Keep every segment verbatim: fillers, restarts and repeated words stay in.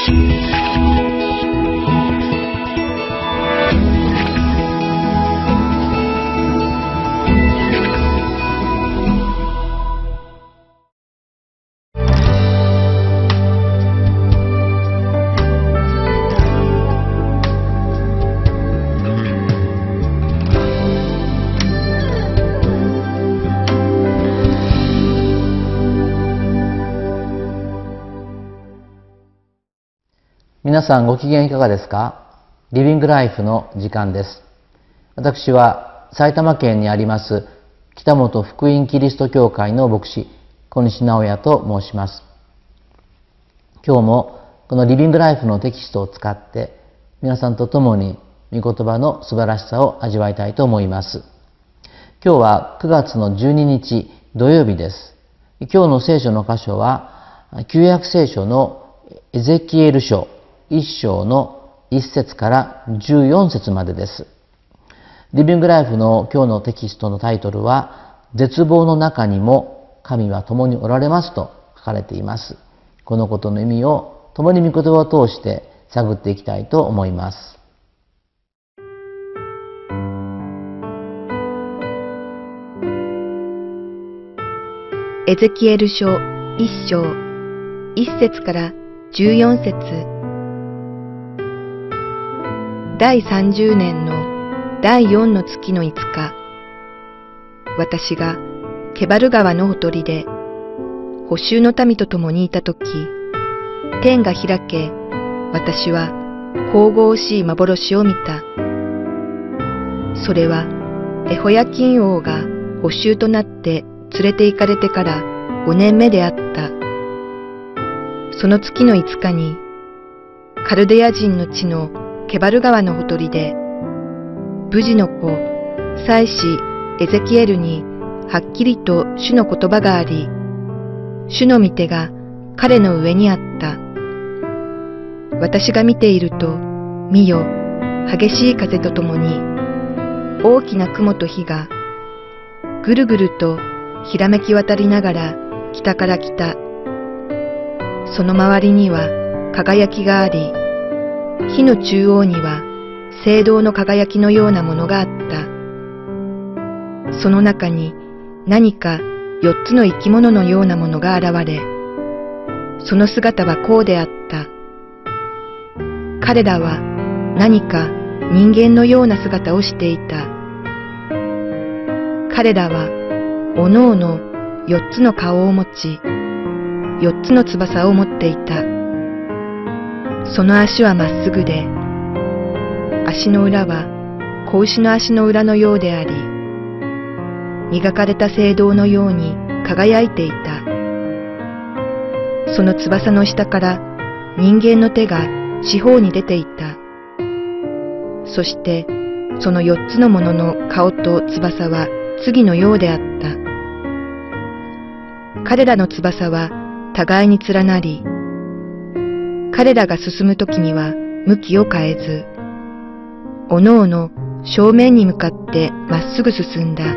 皆さんご機嫌いかがですか？リビングライフの時間です。私は埼玉県にあります北本福音キリスト教会の牧師小西直也と申します。今日もこのリビングライフのテキストを使って皆さんと共に御言葉の素晴らしさを味わいたいと思います。今日はくがつのじゅうににち土曜日です。今日の聖書の箇所は旧約聖書のエゼキエル書いっ章のいっ節からじゅうよん節までです。リビングライフの今日のテキストのタイトルは絶望の中にも神は共におられますと書かれています。このことの意味を共に御言葉を通して探っていきたいと思います。 エゼキエル書いっ章いっ節からじゅうよん節。第三十年の第四の月の五日、私がケバル川のほとりで捕囚の民と共にいたとき、天が開け、私は神々しい幻を見た。それはエホヤキン王が捕囚となって連れて行かれてから五年目であった。その月の五日に、カルデア人の地のケバル川のほとりで、ブジの子、祭司エゼキエルにはっきりと主の言葉があり、主の御手が彼の上にあった。私が見ていると、見よ、激しい風とともに、大きな雲と火が、ぐるぐるとひらめき渡りながら北から来た。その周りには輝きがあり、火の中央には青銅の輝きのようなものがあった。その中に何か四つの生き物のようなものが現れ、その姿はこうであった。彼らは何か人間のような姿をしていた。彼らはおのおの四つの顔を持ち、四つの翼を持っていた。その足はまっすぐで、足の裏は子牛の足の裏のようであり、磨かれた青銅のように輝いていた。その翼の下から人間の手が四方に出ていた。そしてその四つのものの顔と翼は次のようであった。彼らの翼は互いに連なり、彼らが進むときには向きを変えず、おのおの正面に向かってまっすぐ進んだ。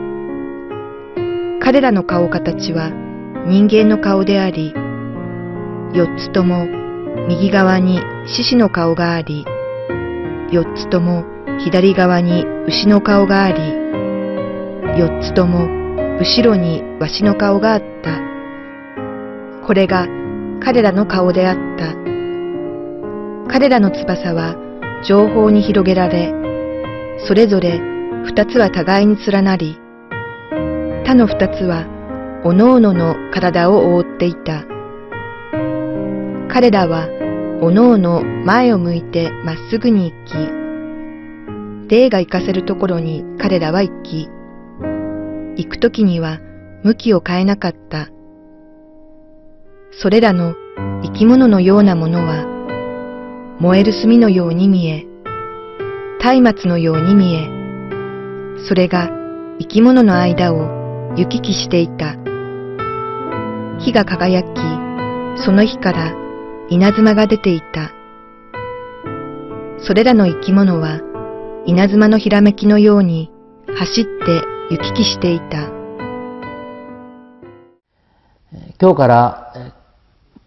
彼らの顔形は人間の顔であり、四つとも右側に獅子の顔があり、四つとも左側に牛の顔があり、四つとも後ろにわしの顔があった。これが彼らの顔であった。彼らの翼は上方に広げられ、それぞれ二つは互いに連なり、他の二つはおのおのの体を覆っていた。彼らはおのおの前を向いてまっすぐに行き、霊が行かせるところに彼らは行き、行くときには向きを変えなかった。それらの生き物のようなものは、燃える炭のように見え、松明のように見え、それが生き物の間を行き来していた。火が輝き、その火から稲妻が出ていた。それらの生き物は稲妻のひらめきのように走って行き来していた。 今日から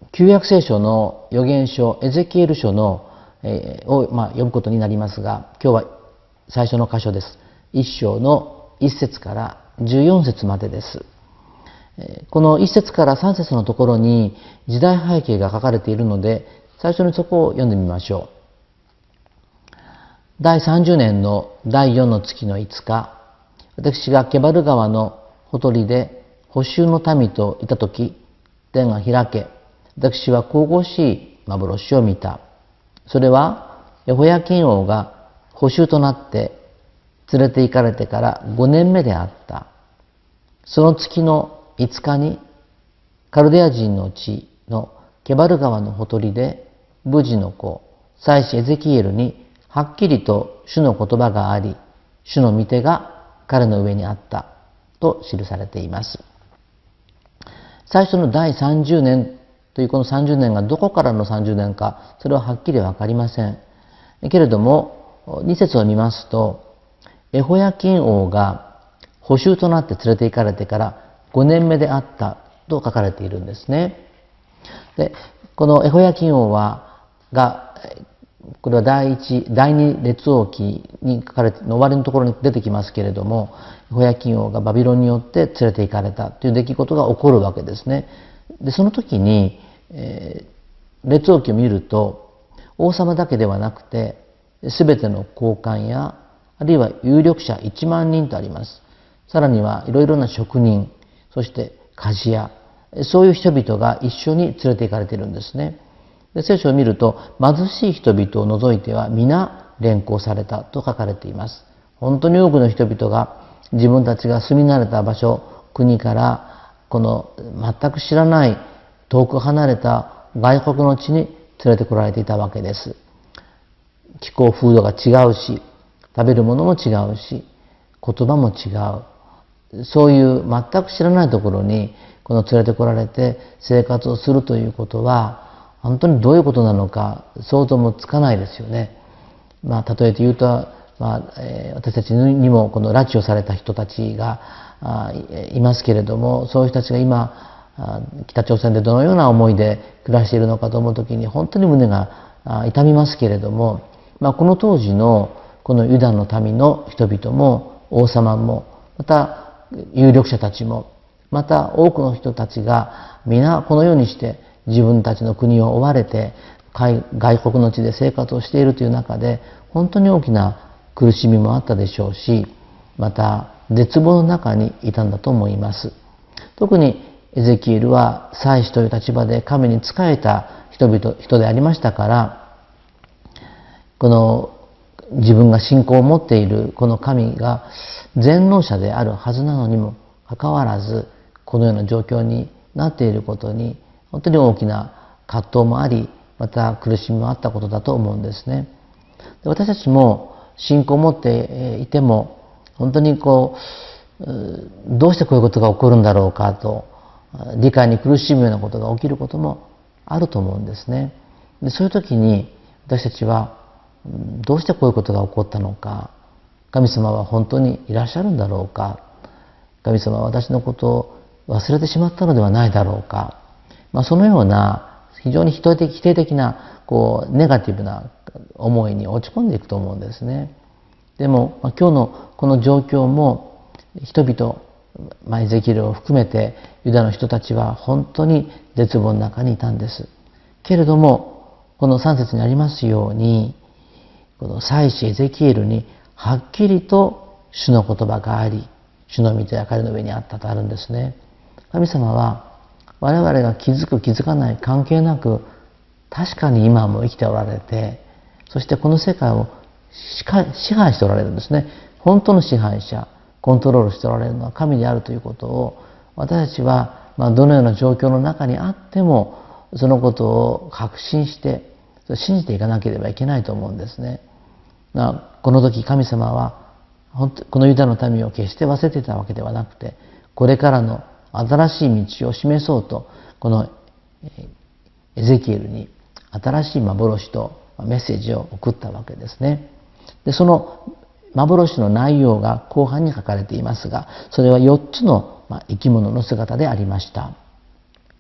旧約聖書の預言書エゼキエル書の、えー、を、まあ、読むことになりますが、今日は最初の箇所です。一章の一節から十四節までです。この一節から三節のところに時代背景が書かれているので、最初にそこを読んでみましょう。第三十年の第四の月の五日、私がケバル川のほとりで捕囚の民といたとき、天が開け、私は神々しい幻を見た。それはエホヤキン王が捕囚となって連れて行かれてから五年目であった。その月の五日にカルデア人の地のケバル川のほとりでブジの子祭司エゼキエルにはっきりと主の言葉があり、主の御手が彼の上にあったと記されています。最初の第三十年というこのさんじゅうねんがどこからのさんじゅうねんか、それははっきりわかりません。けれどもに節を見ますと、エホヤキン王が捕囚となって連れて行かれてからごねんめであったと書かれているんですね。で、このエホヤキン王はがこれは第一第二列王記に書かれての終わりのところに出てきますけれども、エホヤキン王がバビロンによって連れて行かれたという出来事が起こるわけですね。で、その時に、えー、列王記を見ると王様だけではなくてすべての高官やあるいは有力者いちまんにんとあります。さらにはいろいろな職人、そして鍛冶屋、そういう人々が一緒に連れて行かれているんですね。で、聖書を見ると貧しい人々を除いては皆連行されたと書かれています。本当に多くの人々が自分たちが住み慣れた場所、国からこの全く知らない遠く離れた外国の地に連れてこられていたわけです。気候風土が違うし、食べるものも違うし、言葉も違う。そういう全く知らないところにこの連れてこられて生活をするということは本当にどういうことなのか想像もつかないですよね。まあ、例えて言うと、まあえー、私たちにもこの拉致をされた人たちがあいますけれども、そういう人たちが今あ北朝鮮でどのような思いで暮らしているのかと思うときに本当に胸があ痛みますけれども、まあ、この当時のこのユダの民の人々も王様もまた有力者たちもまた多くの人たちが皆このようにして自分たちの国を追われて外国の地で生活をしているという中で本当に大きな苦しみもあったでしょうし、また絶望の中にいたんだと思います。特にエゼキエルは祭司という立場で神に仕えた人々人でありましたから、この自分が信仰を持っているこの神が全能者であるはずなのにもかかわらずこのような状況になっていることに本当に大きな葛藤もあり、また苦しみもあったことだと思うんですね。で、私たちも信仰を持っていても本当にこうどうしてこういうことが起こるんだろうかと理解に苦しむようなことが起きることもあると思うんですね。で、そういう時に私たちはどうしてこういうことが起こったのか、神様は本当にいらっしゃるんだろうか、神様は私のことを忘れてしまったのではないだろうか、まあ、そのような非常に否定的、否定的なこうネガティブな思いに落ち込んでいくと思うんですね。でも、まあ、今日のこの状況も人々、まあ、エゼキエルを含めてユダの人たちは本当に絶望の中にいたんです。けれどもこのさん節にありますように、この祭司エゼキエルにはっきりと主の言葉があり、主の御手が彼の上にあったとあるんですね。神様は我々が気づく気づかない関係なく確かに今も生きておられて、そしてこの世界を支配しておられるんですね。本当の支配者、コントロールしておられるのは神であるということを私たちはまあどのような状況の中にあってもそのことを確信して信じていかなければいけないと思うんですね。この時神様は本当このユダの民を決して忘れていたわけではなくて、これからの新しい道を示そうとこのエゼキエルに新しい幻とメッセージを送ったわけですね。で、その幻の内容が後半に書かれていますが、それはよっつの生き物の姿でありました。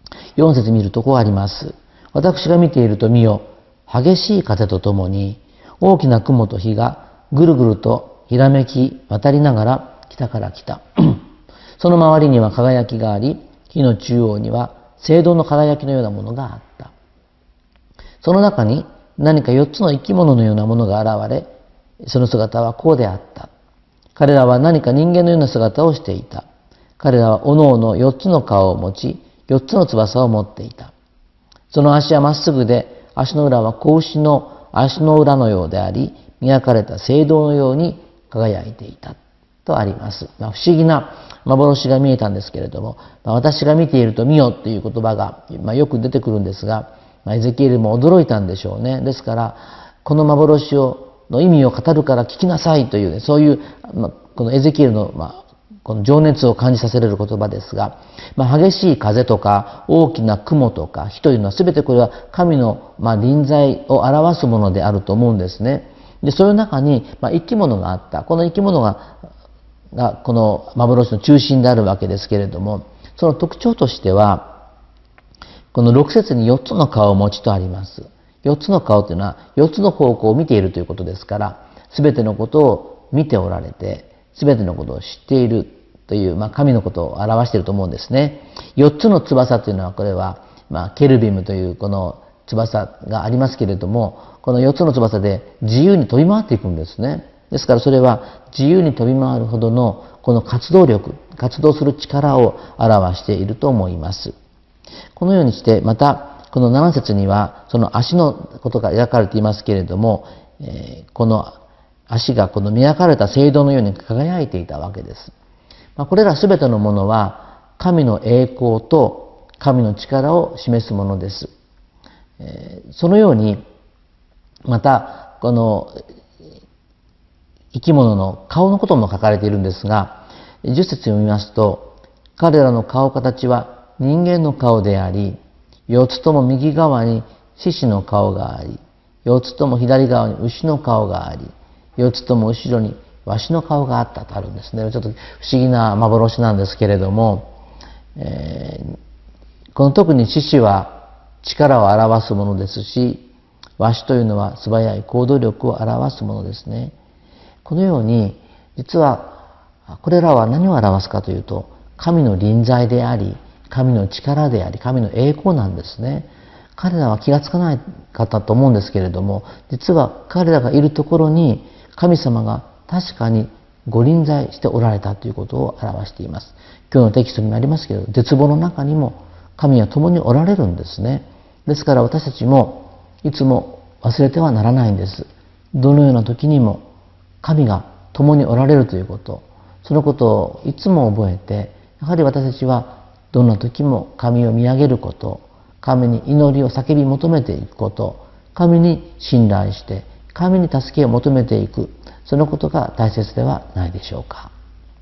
よん節見るとこうあります。私が見ていると見よ、激しい風とともに、大きな雲と火がぐるぐるとひらめき渡りながら北から来た。その周りには輝きがあり、火の中央には青銅の輝きのようなものがあった。その中に何かよっつの生き物のようなものが現れ、その姿はこうであった。彼らは何か人間のような姿をしていた。彼らはおのおのよっつの顔を持ち、よっつの翼を持っていた。その足はまっすぐで、足の裏は子牛の足の裏のようであり、磨かれた青銅のように輝いていた。とあります。まあ、不思議な幻が見えたんですけれども、まあ、私が見ていると見よっていう言葉が、まあ、よく出てくるんですが、まあ、エゼキエルも驚いたんでしょうね。ですから、この幻をの意味を語るから聞きなさいという、ね、そういう、まあ、このエゼキエルの、まあ、この情熱を感じさせられる言葉ですが、まあ、激しい風とか大きな雲とか火というのは全てこれは神の、まあ、臨在を表すものであると思うんですね。で、そういう中に、まあ、生き物があった。この生き物が、がこの幻の中心であるわけですけれども、その特徴としては、このろく節によっつの顔を持ちとあります。よっつの顔というのはよっつの方向を見ているということですから、すべてのことを見ておられて、すべてのことを知っているという、まあ、神のことを表していると思うんですね。よっつの翼というのは、これは、まあ、ケルビムというこの翼がありますけれども、このよっつの翼で自由に飛び回っていくんですね。ですからそれは自由に飛び回るほどのこの活動力、活動する力を表していると思います。このようにして、また、このなな節には、その足のことが描かれていますけれども、えー、この足がこの磨かれた青銅のように輝いていたわけです。まあ、これらすべてのものは、神の栄光と神の力を示すものです。えー、そのように、また、この生き物の顔のことも書かれているんですが、じゅっ節を読みますと、彼らの顔形は人間の顔であり、四つとも右側に獅子の顔があり、四つとも左側に牛の顔があり、四つとも後ろにワシの顔があったとあるんですね。ちょっと不思議な幻なんですけれども、えー、この特に獅子は力を表すものですし、ワシというのは素早い行動力を表すものですね。このように、実はこれらは何を表すかというと、神の臨在であり、神の力であり、神の栄光なんですね。彼らは気がつかないかったと思うんですけれども、実は彼らがいるところに神様が確かにご臨在しておられたということを表しています。今日のテキストにもありますけれど、絶望の中にも神は共におられるんですね。ですから私たちもいつも忘れてはならないんです。どのような時にも神が共におられるということ、そのことをいつも覚えて、やはり私たちはどんな時も神を見上げること、神に祈りを叫び求めていくこと、神に信頼して、神に助けを求めていく、そのことが大切ではないでしょうか。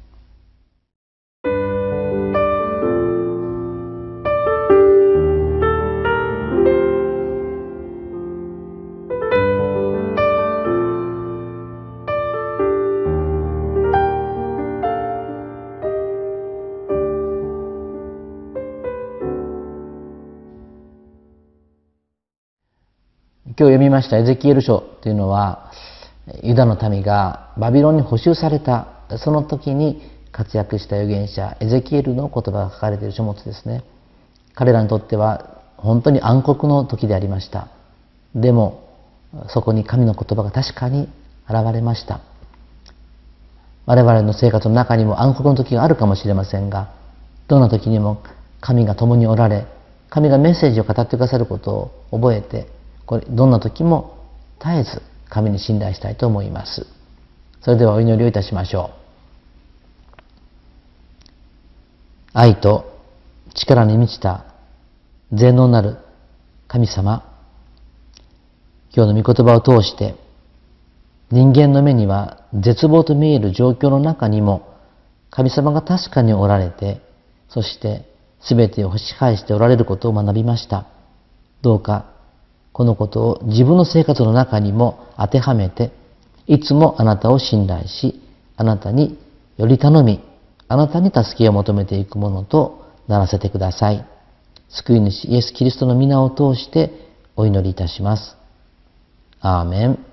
今日読みましたエゼキエル書というのは、ユダの民がバビロンに捕囚された、その時に活躍した預言者エゼキエルの言葉が書かれている書物ですね。彼らにとっては本当に暗黒の時でありました。でもそこに神の言葉が確かに現れました。我々の生活の中にも暗黒の時があるかもしれませんが、どんな時にも神が共におられ、神がメッセージを語ってくださることを覚えて、これどんな時も絶えず神に信頼したいと思います。それではお祈りをいたしましょう。愛と力に満ちた全能なる神様、今日の御言葉を通して人間の目には絶望と見える状況の中にも神様が確かにおられて、そして全てを支配しておられることを学びました。どうかこのことを自分の生活の中にも当てはめて、いつもあなたを信頼し、あなたにより頼み、あなたに助けを求めていくものとならせてください。 救い主イエス・キリストの皆を通してお祈りいたします。アーメン。